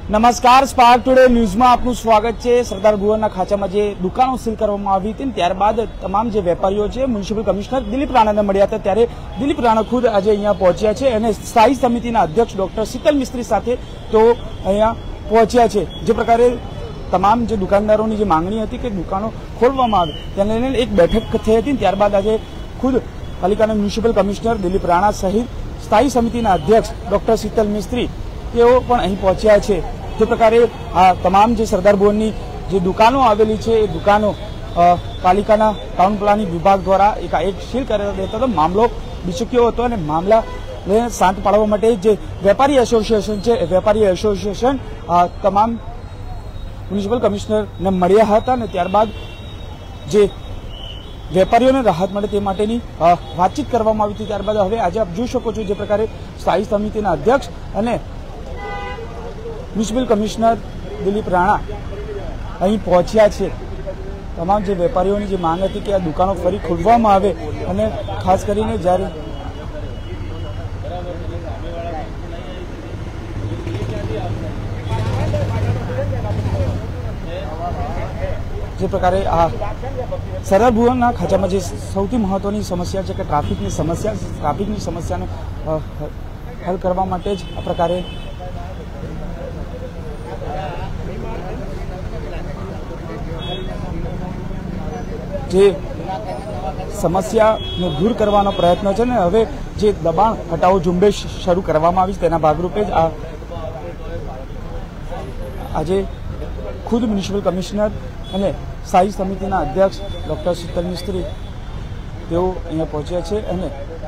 નમસ્કાર, spark today ન્યૂઝમાં આપનું સ્વાગત છે। સરદાર ભુવનના ખાંચામાં જે દુકાનો સીલ કરવામાં આવી હતી ત્યારબાદ તમામ જે વેપારીઓ છે મ્યુનિસિપલ કમિશનર દિલીપ રાણાને મળ્યા હતા, ત્યારે દિલીપ રાણા ખુદ આજે અહીંયા પહોંચ્યા છે અને સ્થાયી સમિતિના અધ્યક્ષ ડોક્ટર શીતલ મિસ્ત્રી સાથે તેઓ અહીંયા પહોંચ્યા છે। જે પ્રકારે તમામ જે દુકાનદારોની જે માંગણી હતી કે દુકાનો ખોલવામાં આવે તેને લઈને એક બેઠક થઈ હતી। ત્યારબાદ આજે ખુદ પાલિકાના મ્યુનિસિપલ કમિશનર દિલીપ રાણા સહિત સ્થાયી સમિતિના અધ્યક્ષ ડોક્ટર શીતલ મિસ્ત્રી તેઓ પણ અહીં પહોંચ્યા છે। જે પ્રકારે આ તમામ જે સરદાર ભુવનની જે દુકાનો આવેલી છે એ દુકાનો પાલિકાના ટાઉન પ્લાનિંગ વિભાગ દ્વારા એક સીલ કરી દેતો હતો। મામલો બિચક્યો હતો અને મામલાને શાંત પાડવા માટે જે વેપારી એસોસિએશન છે એ વેપારી એસોસિએશન તમામ મ્યુનિસિપલ કમિશનરને મળ્યા હતા અને ત્યારબાદ જે વેપારીઓને રાહત મળે તે માટેની વાતચીત કરવામાં આવી હતી। ત્યારબાદ હવે આજે આપ જોઈ શકો છો જે પ્રકારે સ્થાયી સમિતિના અધ્યક્ષ અને મ્યુનિસિપલ કમિશનર દિલીપ રાણા અહીં પહોંચ્યા છે। તમામ જે વેપારીઓની જે માંગ હતી કે આ દુકાનો ફરી ખોલવામાં આવે અને ખાસ કરીને જ્યારે જે પ્રકારે આ સરદાર ભુવનના ખાંચામાં જે સૌથી મહત્વની સમસ્યા છે કે ટ્રાફિકની સમસ્યાનો હલ કરવા માટે જ આ પ્રકારે જે સમસ્યાને દૂર કરવાનો પ્રયત્ન છે ને હવે જે દબાણ હટાવો ઝુંબેશ શરૂ કરવામાં આવી તેના ભાગરૂપે જ આજે ખુદ મ્યુનિસિપલ કમિશનર અને સ્થાયી સમિતિના અધ્યક્ષ ડોક્ટર શીતલ મિસ્ત્રી તેઓ અહીંયા પહોંચ્યા છે અને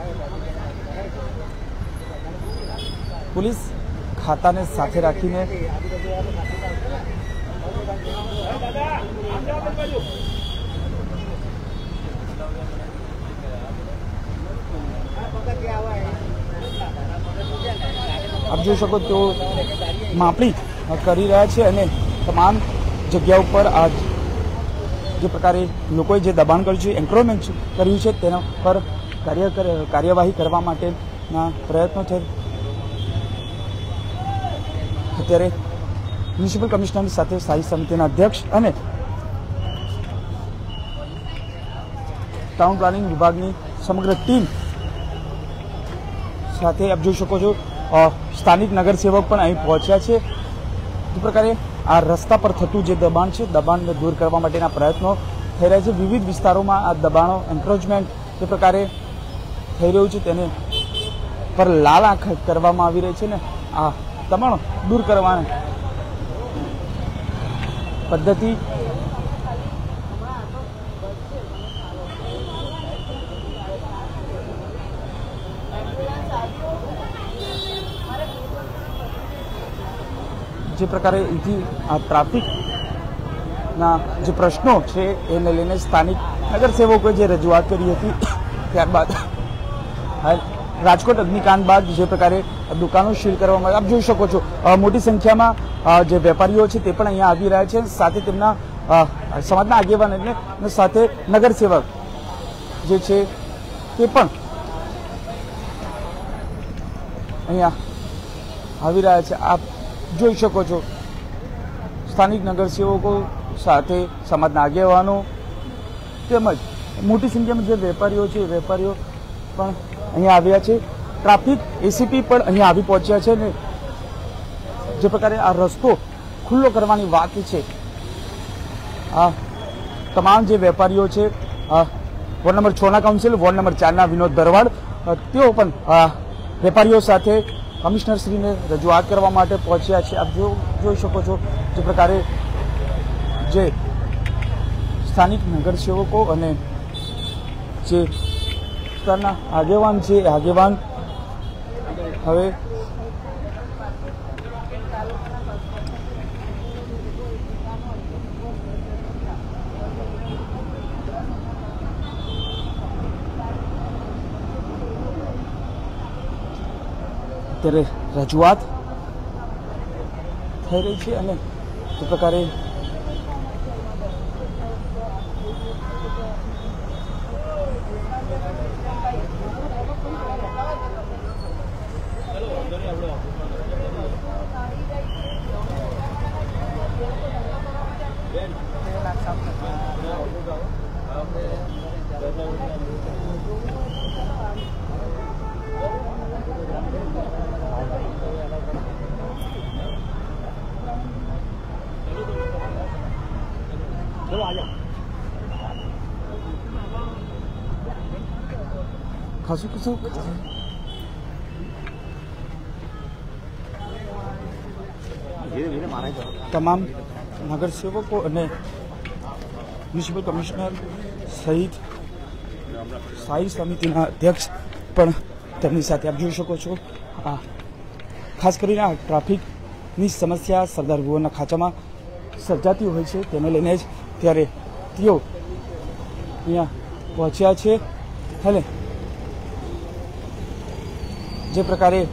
પોલીસ ખાતાને સાથે રાખીને આપ જોઈ શકો તેઓ માપણી કરી રહ્યા છે અને તમામ જગ્યા ઉપર આ જે પ્રકારે લોકોએ જે દબાણ કર્યું છે, એન્ક્રોચમેન્ટ કર્યું છે તેના પર કાર્યવાહી કરવા માટેના પ્રયત્નો છે। અત્યારે મ્યુનિસિપલ કમિશનરની સાથે સ્થાયી સમિતિના અધ્યક્ષ અને ટાઉન પ્લાનિંગ વિભાગની સમગ્ર ટીમ સાથે આપ જોઈ શકો છો સ્થાનિક નગરસેવક પણ અહીં પહોંચ્યા છે। જે પ્રકારે આ રસ્તા પર થતું જે દબાણ છે દબાણને દૂર કરવા માટેના પ્રયત્નો થઈ રહ્યા છે। વિવિધ વિસ્તારોમાં આ દબાણો એન્ક્રોચમેન્ટ જે પ્રકારે થઈ રહ્યું છે તેને પર લાલ આંખ કરવામાં આવી રહી છે ને આ દબાણો દૂર કરવાની પદ્ધતિ જે પ્રકારે અહીંથી આ ટ્રાફિકના જે પ્રશ્નો છે એને લઈને સ્થાનિક નગરસેવકોએ જે રજૂઆત કરી હતી ત્યારબાદ રાજકોટ અગ્નિકાંડ બાદ જે પ્રકારે દુકાનો સીલ કરવામાં આપ જોઈ શકો છો મોટી સંખ્યામાં જે વેપારીઓ છે તે પણ અહીંયા આવી રહ્યા છે, સાથે તેમના સમાજના આગેવાન એટલે સાથે નગરસેવક જે છે તે પણ અહીંયા આવી રહ્યા છે। આપ જોઈ શકો છો સ્થાનિક નગરસેવકો સાથે સમાજના આગેવાનો તેમજ મોટી સંખ્યામાં જે વેપારીઓ છે વેપારીઓ પણ અહીંયા આવ્યા છે। ટ્રાફિક એસીપી પણ અહીંયા આવી પહોંચ્યા છે ને જે પ્રકારે આ રસ્તો ખુલ્લો કરવાની વાત છે આ તમામ જે વેપારીઓ છે વોર્ડ નંબર 6ના કાઉન્સિલ, વોર્ડ નંબર 4ના વિનોદ ભરવાડ તેઓ પણ વેપારીઓ સાથે કમિશનરશ્રીને રજૂઆત કરવા માટે પહોંચ્યા છે। આપ જોઈ શકો છો જે પ્રકારે જે સ્થાનિક નગરસેવકો અને જે વિસ્તારના આગેવાન છે આગેવાન હવે અત્યારે રજૂઆત થઈ રહી છે અને તે પ્રકારે ખાસું ખાસું તમામ નગરસેવકો અને મ્યુનિસિપલ કમિશનર સહિત સ્થાયી સમિતિના અધ્યક્ષ પણ તેમની સાથે આપ જોઈ શકો છો. ખાસ કરીને આ ટ્રાફિકની સમસ્યા સરદાર ભુવનના ખાંચામાં સર્જાતી હોય છે, તેને લઈને જ ત્યારે તેઓ અહીંયા પહોંચ્યા છે. અને જે પ્રકારે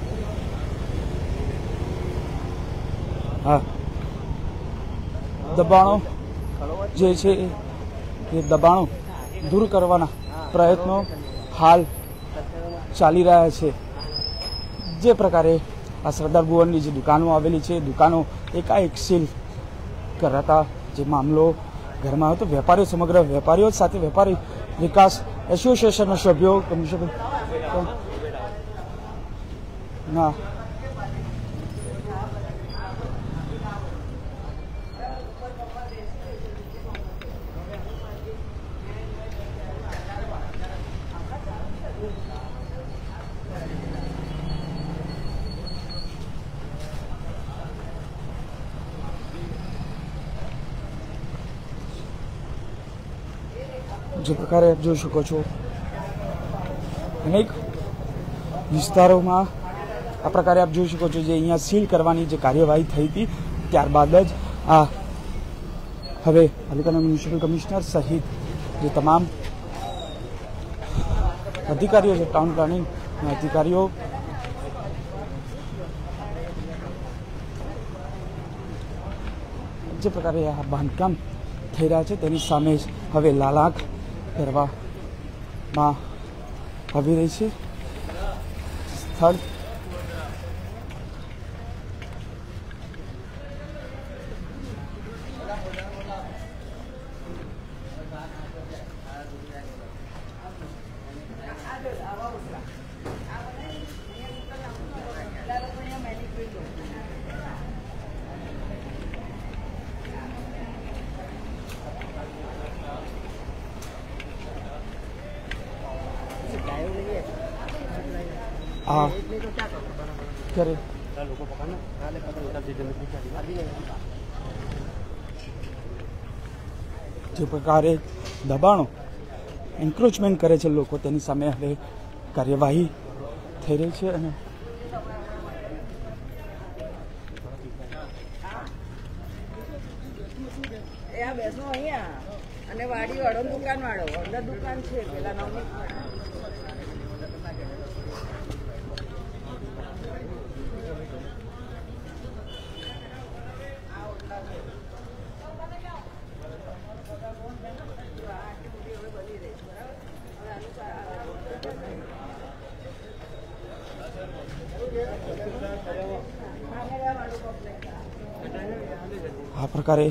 દબાણો જે છે એ દબાણો દૂર કરવાના પ્રયત્નો હાલ ચાલી રહ્યા છે. જે પ્રકારે આ સરદાર ભુવનની જે દુકાનો આવેલી છે, દુકાનો એકાએક સીલ કરાતા જે મામલો ઘરમાં હતો, વેપારીઓ સમગ્ર વેપારીઓ સાથે વેપારી વિકાસ એસોસિએશનના સભ્યો કમિશનર ના જે પ્રકારે આપ જોઈ શકો છો અનેક વિસ્તારોમાં આ પ્રકારે આપ જોઈ શકો છો જે અહીંયા સીલ કરવાની જે કાર્યવાહી થઈ હતી ત્યારબાદ જ આ હવે પાલિકાના મ્યુનિસિપલ કમિશનર સહિત જે તમામ અધિકારીઓ છે, ટાઉન પ્લાનિંગ અધિકારીઓ જે પ્રકારે આ બાંધકામ થઈ રહ્યા છે તેની સામે જ હવે લાલાખ કરવામાં આવી રહી છે. સ્થળ જે પ્રકારે દબાણો એન્ક્રોચમેન્ટ કરે છે લોકો, તેની સામે હવે કાર્યવાહી થઈ રહી છે. અને બેસો અહીંયા અને વાડી વાળો દુકાન વાળો અંદર દુકાન છે પેલા નવમી આ પ્રકારે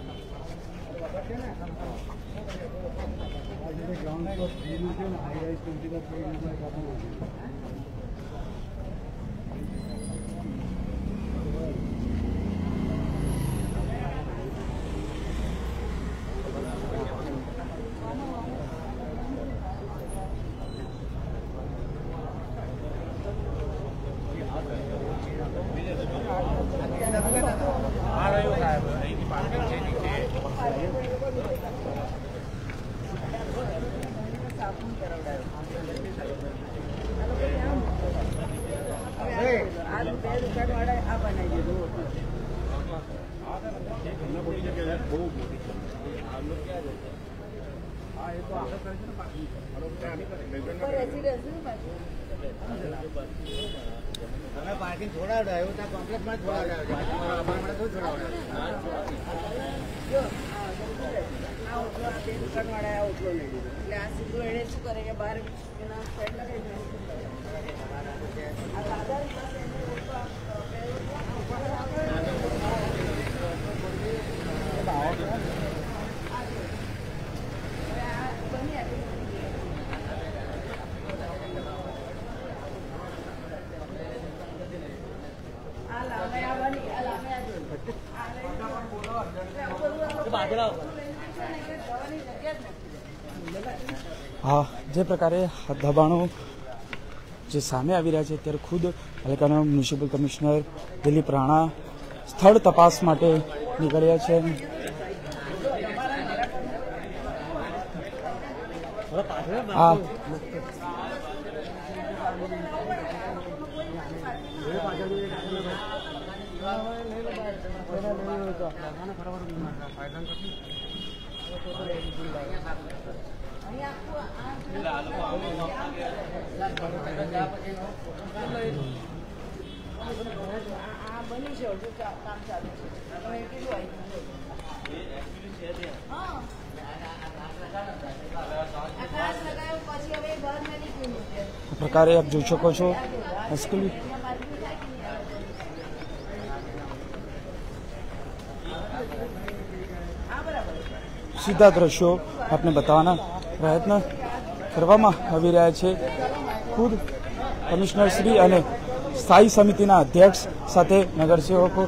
પાર્કિંગ છોડાવડાયો ત્યાં કોમ્પ્લેક્સમાં દુકાનવાળા ઓટલો લઈ લીધો એટલે આ સીધું એને શું કરે કે બહાર હા, જે પ્રકારે દબાણો જે સામે આવી રહ્યા છે ત્યારે ખુદ પાલિકાના મ્યુનિસિપલ કમિશનર દિલીપ રાણા સ્થળ તપાસ માટે નીકળ્યા છે. હા, બની છે હજુ કામ ચાલુ છે. તમે કેટલું આવી આકાશ લગાવ્યો પછી હવે બંધ નથી થયું. આ પ્રકારે આપ જોઈ શકો છો મુશ્કેલી સીધા દ્રશ્યો આપને બતાવવાના પ્રયત્ન કરવામાં આવી રહ્યા છે. ખુદ કમિશનર શ્રી અને સ્થાયી સમિતિના અધ્યક્ષ સાથે નગરસેવકો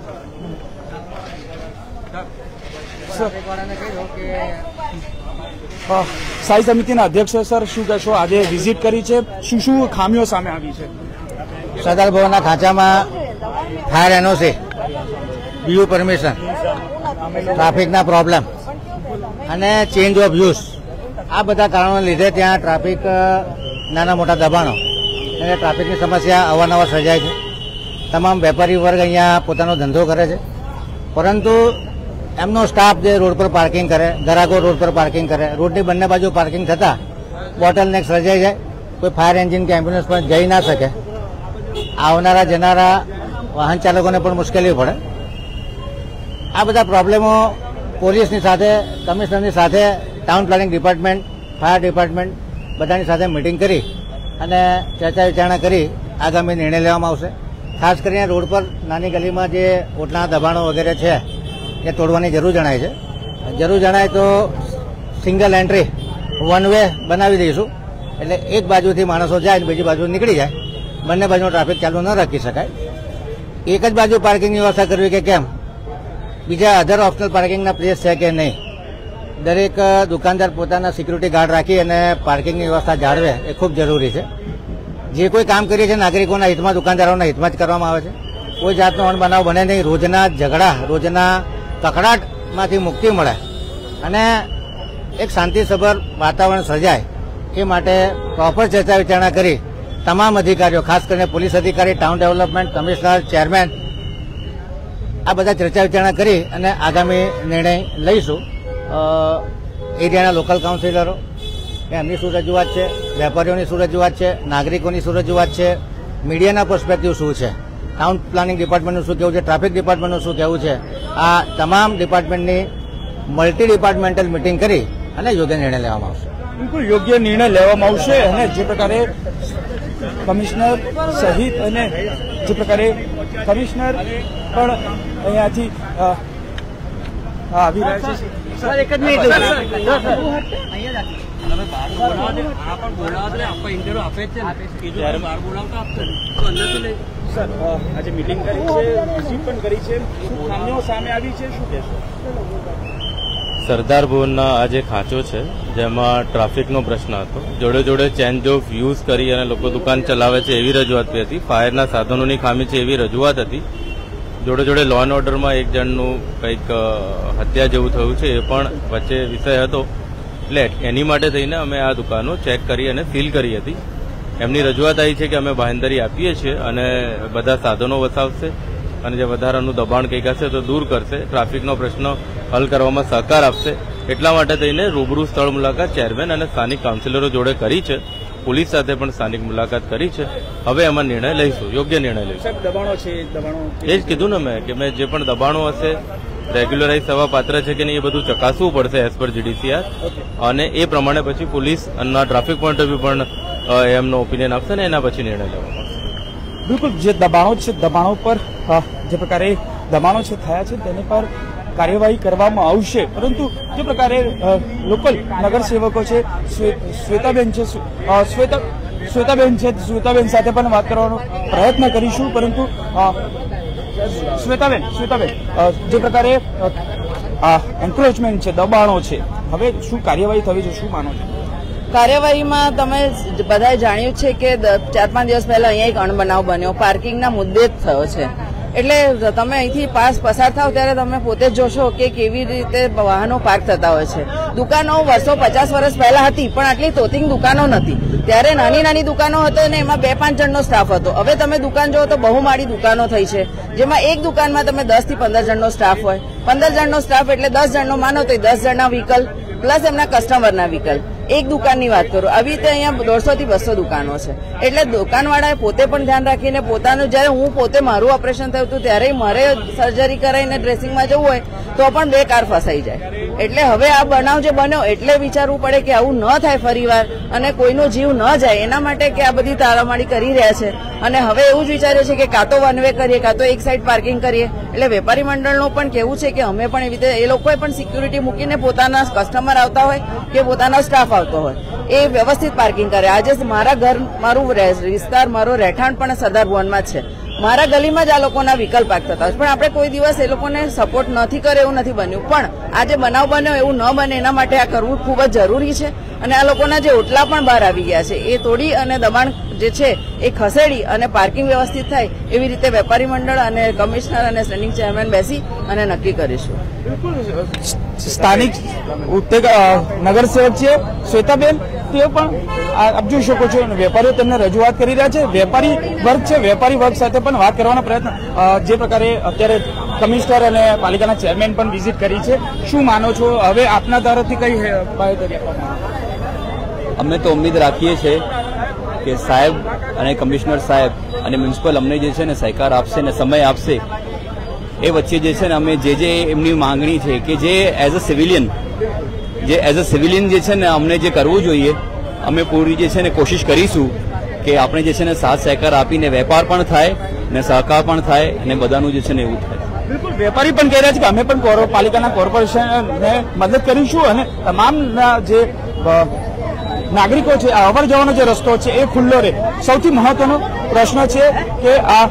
સ્થાયી સમિતિના અધ્યક્ષ સર શું કહેશો? આજે વિઝિટ કરી છે, શું શું ખામીઓ સામે આવી છે? સરદાર ભવનના ખાંચામાં ફાયર એનઓસી, બીયુ પરમિશન, ટ્રાફિકના પ્રોબ્લેમ અને ચેન્જ ઓફ યુઝ, આ બધા કારણોને લીધે ત્યાં ટ્રાફિક નાના મોટા દબાણો અને ટ્રાફિકની સમસ્યા અવારનવાર સર્જાય છે. તમામ વેપારી વર્ગ અહીંયા પોતાનો ધંધો કરે છે, પરંતુ એમનો સ્ટાફ જે રોડ પર પાર્કિંગ કરે, ગ્રાહકો રોડ પર પાર્કિંગ કરે, રોડની બંને બાજુ પાર્કિંગ થતાં બોટલનેક સર્જાઈ જાય. કોઈ ફાયર એન્જિન કે એમ્બ્યુલન્સ પણ જઈ ના શકે. આવનારા જનારા વાહન ચાલકોને પણ મુશ્કેલી પડે. આ બધા પ્રોબ્લેમો પોલીસની સાથે, કમિશનરની સાથે, town planning department, fire department બધાની સાથે મિટિંગ કરી અને ચર્ચા વિચારણા કરી આગામી નિર્ણય લેવામાં આવશે. ખાસ કરીને રોડ પર નાની ગલીમાં જે ઓટલા દબાણો વગેરે છે એ તોડવાની જરૂર જણાય છે. જરૂર જણાય તો સિંગલ એન્ટ્રી વન વે બનાવી દઈશું, એટલે એક બાજુથી માણસો જાય બીજી બાજુ નીકળી જાય, બંને બાજુનો ટ્રાફિક ચાલુ ન રાખી શકાય. એક જ બાજુ પાર્કિંગની વ્યવસ્થા કરવી કે કેમ, બીજા અધર ઓપ્શનલ પાર્કિંગના પ્લેસ છે કે નહીં, દરેક દુકાનદાર પોતાના સિક્યુરિટી ગાર્ડ રાખી અને પાર્કિંગની વ્યવસ્થા જાળવે એ ખૂબ જરૂરી છે. જે કોઈ કામ કરીએ છીએ નાગરિકોના હિતમાં, દુકાનદારોના હિતમાં જ કરવામાં આવે છે. કોઈ જાતનો અણબનાવ બને નહીં, રોજના ઝઘડા, રોજના કકડાટમાંથી મુક્તિ મળે અને એક શાંતિસભર વાતાવરણ સર્જાય એ માટે પ્રોપર ચર્ચા વિચારણા કરી તમામ અધિકારીઓ, ખાસ કરીને પોલીસ અધિકારી, ટાઉન ડેવલપમેન્ટ, કમિશનર, ચેરમેન, આ બધા ચર્ચા વિચારણા કરી અને આગામી નિર્ણય લઈશું. એરિયાના લોકલ કાઉન્સિલરો એમની શું રજૂઆત છે, વેપારીઓની શું રજૂઆત છે, નાગરિકોની શું રજૂઆત છે, મીડિયાના પર્સપેક્ટિવ શું છે, ટાઉન પ્લાનિંગ ડિપાર્ટમેન્ટનું શું કહેવું છે, ટ્રાફિક ડિપાર્ટમેન્ટનું શું કહેવું છે, આ તમામ ડિપાર્ટમેન્ટની મલ્ટી ડિપાર્ટમેન્ટલ મિટિંગ કરી અને યોગ્ય નિર્ણય લેવામાં આવશે. બિલકુલ યોગ્ય નિર્ણય લેવામાં આવશે. અને જે પ્રકારે કમિશનર સહિત અને જે પ્રકારે કમિશનર પણ અહીંયાથી આવી રહ્યા છે. એક જ મિનિટ સર, આજે મિટિંગ કરી છે, વિઝિટ પણ કરી છે, શું ખામીઓ સામે આવી છે, શું કહેશો? સરદાર ભવનના આ જે ખાંચો છે જેમાં ટ્રાફિકનો પ્રશ્ન હતો, જોડે જોડે ચેન્જ ઓફ યુઝ કરી અને લોકો દુકાન ચલાવે છે એવી રજૂઆત હતી, ફાયરના સાધનોની ખામી છે એવી રજૂઆત હતી, જોડે જોડે લો એન્ડ ઓર્ડરમાં એક જણનું કંઈક હત્યા જેવું થયું છે એ પણ વચ્ચે વિષય હતો. એટલે એની માટે થઈને અમે આ દુકાનો ચેક કરી અને સીલ કરી હતી. એમની રજૂઆત આવી છે કે અમે બાંહેધરી આપીએ છીએ અને બધા સાધનો વસાવશે અને જે વધારાનું દબાણ કંઈક હશે તો દૂર કરશે, ટ્રાફિકનો પ્રશ્ન હલ કરવામાં સહકાર આપશે. એટલા માટે થઈને રૂબરૂ સ્થળ મુલાકાત ચેરમેન અને સ્થાનિક કાઉન્સિલરો જોડે કરી છે, પોલીસ સાથે પણ સ્થાનિક મુલાકાત કરી છે. હવે એમાં નિર્ણય લઈશું, યોગ્ય નિર્ણય લઈશું. દબાણો છે, દબાણો એ જ કીધું ને મેં કે મેં જે પણ દબાણો હશે રેગ્યુલરાઇઝ થવા પાત્ર છે કે નહીં એ બધું ચકાસવું પડશે એઝ પર GDCR, અને એ પ્રમાણે પછી પોલીસ અને ટ્રાફિક પોઈન્ટ ઓફ વ્યૂ પણ એમનો ઓપિનિયન આપશે ને એના પછી નિર્ણય લેવામાં આવશે. બિલકુલ જે દબાણો છે, દબાણો પર જે પ્રકારે દબાણો છે થયા છે તેની પર કાર્યવાહી કરવામાં આવશે. પરંતુ જે પ્રકારે લોકલ નગરસેવકો છે, શ્વેતાબેન છે, શ્વેતાબેન સાથે પણ વાત કરવાનો પ્રયત્ન કરીશું. પરંતુ શ્વેતાબેન જે પ્રકારે એન્ક્રોચમેન્ટ છે, દબાણો છે, હવે શું કાર્યવાહી થવી છે, શું માનો છો? કાર્યવાહીમાં તમે બધાએ જાણ્યું છે કે 4-5 દિવસ પહેલા અહીંયા એક અણબનાવ બન્યો, પાર્કિંગના મુદ્દે જ થયો છે. એટલે તમે અહીંથી પસાર થાવ ત્યારે તમે પોતે જ જોશો કે કેવી રીતે વાહનો પાર્ક થતા હોય છે. દુકાનો વર્ષો 50 વર્ષ પહેલા હતી, પણ આટલી તોતિંગ દુકાનો નથી. ત્યારે નાની નાની દુકાનો હતો અને એમાં 2-5 જણનો સ્ટાફ હતો. હવે તમે દુકાન જોવો તો બહુમાળી દુકાનો થઈ છે, જેમાં એક દુકાનમાં તમે 10 થી 15 જણનો સ્ટાફ હોય. 15 જણનો સ્ટાફ એટલે 10 જણનો માનો તો 10 જણના વ્હીકલ પ્લસ એમના કસ્ટમરના વ્હીકલ. એક દુકાનની વાત કરું, આવી રીતે અહીંયા 150 થી 200 દુકાનો છે. એટલે દુકાનવાળાએ પોતે પણ ધ્યાન રાખીને પોતાનું, જયારે હું પોતે મારું ઓપરેશન થયું હતું ત્યારે મારે સર્જરી કરાવીને ડ્રેસિંગમાં જવું હોય તો પણ 2 કાર ફસાઈ જાય. એટલે હવે આ બનાવ જે બન્યો એટલે વિચારવું પડે કે આવું ન થાય ફરીવાર અને કોઈનો જીવ ન જાય, એના માટે કે આ બધી તાળામાળી કરી રહ્યા છે. અને હવે એવું જ વિચાર્યું છે કે કાં તો વન વે કરીએ, કાં તો એક સાઈડ પાર્કિંગ કરીએ. એટલે વેપારી મંડળનું પણ કહેવું છે કે અમે પણ એવી રીતે એ લોકોએ પણ સિક્યુરિટી મૂકીને પોતાના કસ્ટમર આવતા હોય કે પોતાના સ્ટાફ આવતો હોય એ વ્યવસ્થિત પાર્કિંગ કરે. આજે મારા ઘર, મારું વિસ્તાર, મારો રહેઠાણ પણ સરદાર ભુવનમાં જ છે. મારા ગલીમાં જ આ લોકોના વ્હીકલ પાર્ક થતા હોય, પણ આપણે કોઈ દિવસ એ લોકોને સપોર્ટ નથી કરે એવું નથી બન્યું. પણ આજે બનાવ બન્યો એવું ન બને એના માટે આ કરવું ખૂબ જ જરૂરી છે. અને આ લોકોના જે ઓટલા પણ બહાર આવી ગયા છે એ તોડી અને દબાણ જે છે એ ખસેડી અને પાર્કિંગ વ્યવસ્થિત થાય એવી રીતે વેપારી મંડળ અને કમિશનર અને સ્ટેન્ડિંગ ચેરમેન બેસી અને નક્કી કરીશું. સ્થાનિક નગરસેવક છે શ્વેતાબેન, તેઓ પણ આપ જોઈ શકો છો વેપારીઓ તેમને રજૂઆત કરી રહ્યા છે. વેપારી વર્ગ છે, વેપારી વર્ગ સાથે પણ વાત કરવાનો પ્રયત્ન, જે પ્રકારે અત્યારે કમિશનર અને પાલિકાના ચેરમેન પણ વિઝિટ કરી છે. શું માનો છો, હવે આપના તરફથી કઈ બાહેધરી આપવામાં? અમે તો ઉમ્મીદ રાખીએ છીએ કે સાહેબ અને કમિશનર સાહેબ અને મ્યુનિસિપલ અમને જે છે ને સહકાર આપશે ને સમય આપશે. એ વચ્ચે જે છે ને અમે જે એમની માંગણી છે કે જે એઝ અ સિવિલિયન જે છે ને અમને જે કરવું જોઈએ, અમે પૂરી જે છે ને કોશિશ કરીશું કે આપણે જે છે ને સાથ સહકાર આપીને વેપાર પણ થાય ને સહકાર પણ થાય અને બધાનું જે છે ને એવું થાય. બિલકુલ, વેપારી પણ કહી રહ્યા છે કે અમે પણ પાલિકાના કોર્પોરેશનને મદદ કરીશું અને તમામ જે નાગરિકો છે આ અવર જવાનો જે રસ્તો છે એ ખુલ્લો રહે. સૌથી મહત્વનો પ્રશ્ન છે કે આ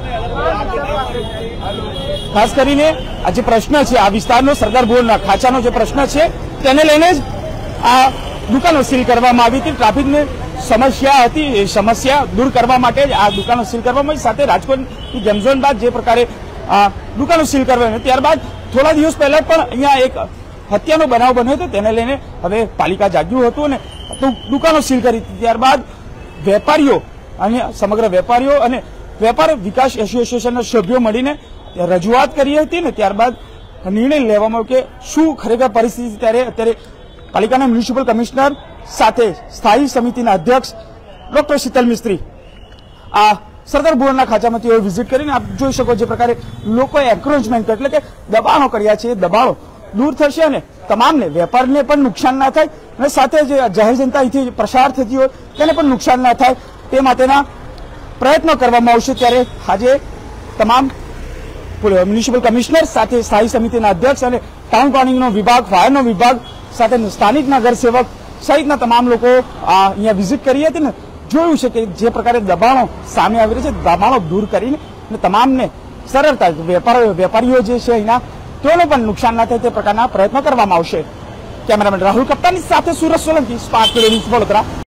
ખાસ કરીને આ જે પ્રશ્ન છે આ વિસ્તારનો સરદાર ભુવનના ખાંચાનો જે પ્રશ્ન છે તેને લઈને જ આ દુકાનો સીલ કરવામાં આવી હતી. ટ્રાફિકની સમસ્યા હતી, એ સમસ્યા દૂર કરવા માટે જ આ દુકાનો સીલ કરવામાં આવી. સાથે રાજકોટની ગેમઝોન બાદ જે પ્રકારે આ દુકાનો સીલ કરવામાં, ત્યારબાદ થોડા દિવસ પહેલા પણ અહીંયા એક હત્યાનો બનાવ બન્યો હતો. તેને લઈને હવે પાલિકા જાગ્યું હતું અને દુકાનો સીલ કરી હતી. ત્યારબાદ વેપારીઓ અને સમગ્ર વેપારીઓ અને વેપાર વિકાસ એસોસિએશનના સભ્યો મળીને રજૂઆત કરી હતી ને ત્યારબાદ નિર્ણય લેવામાં આવ્યો કે શું ખરેખર પરિસ્થિતિ. ત્યારે અત્યારે પાલિકાના મ્યુનિસિપલ કમિશનર સાથે સ્થાયી સમિતિના અધ્યક્ષ ડોક્ટર શીતલ મિસ્ત્રી આ સરદાર ભુવનના ખાંચામાં તેઓ વિઝિટ કરીને આપ જોઈ શકો જે પ્રકારે લોકોએ એન્કરેજમેન્ટ એટલે કે દબાણો કર્યા છે, એ દબાણો દૂર થશે અને તમામને વેપારને પણ નુકસાન ના થાય અને સાથે જે જાહેર જનતા અહીંથી પ્રસાર થતી હોય તેને પણ નુકસાન ના થાય તે માટેના પ્રયત્નો કરવામાં આવશે. ત્યારે આજે તમામ મ્યુનિસિપલ કમિશનર સાથે સ્થાયી સમિતિના અધ્યક્ષ અને ટાઉન પ્લાનિંગનો વિભાગ, ફાયરનો વિભાગ સાથે સ્થાનિક નગરસેવક સહિતના તમામ લોકો અહીંયા વિઝિટ કરી હતી ને જોયું છે કે જે પ્રકારે દબાણો સામે આવી રહ્યા છે, દબાણો દૂર કરીને તમામને સરળતા વેપારીઓ જે છે અહીંના તેઓને પણ નુકસાન ના થાય તે પ્રકારના પ્રયત્નો કરવામાં આવશે. કેમેરામેન રાહુલ કપ્તાની સાથે Surat Solanki, spark today news, Vadodara.